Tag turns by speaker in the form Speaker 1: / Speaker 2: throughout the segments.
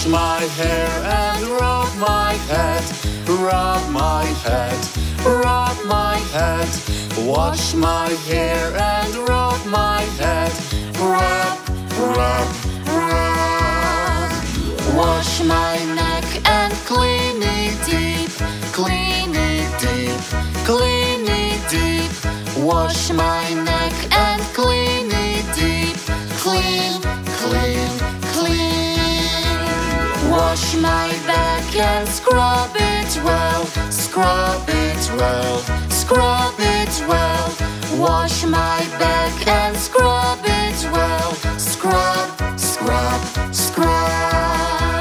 Speaker 1: my hair and rub my head, rub my head, rub my head. Wash my hair and rub my head, rub, rub, rub. Wash my neck and clean it deep, clean it deep, clean it deep. Wash my neck and clean it deep, clean, clean, clean. Wash my back and scrub it well, scrub it well, scrub it well. Wash my back and scrub it well, scrub, scrub, scrub.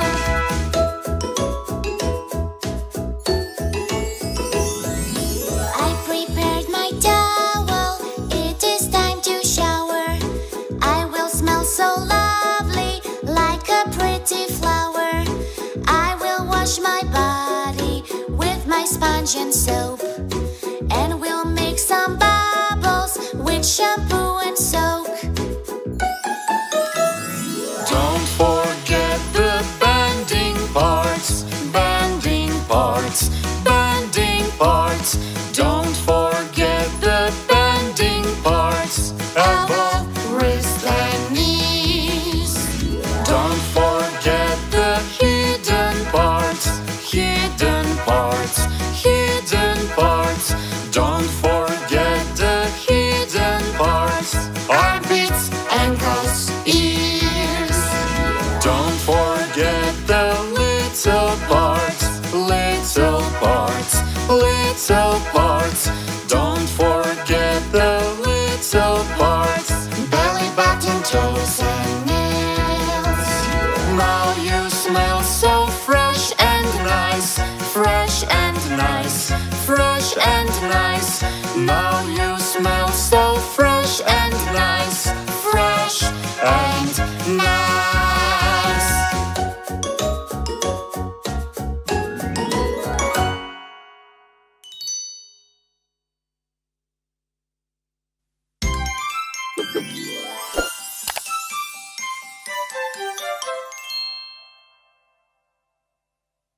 Speaker 2: I prepared my towel, it is time to shower. I will smell so lovely, like a pretty flower. I will wash my body with my sponge and soap, and we'll make some bubbles with shampoo and soak.
Speaker 1: Don't forget the bending parts, bending parts, bending parts. Don't forget the bending parts, elbow, wrist and knees. Don't forget the hidden parts, hidden parts, hidden parts. Don't forget the hidden parts, armpits, ankles, ears. Don't forget the little parts, little parts, little parts. Don't forget the little parts, belly button, toes and nails. Now you smell so fresh and nice, fresh and nice, fresh and nice. Now you smell so fresh and nice, fresh and nice.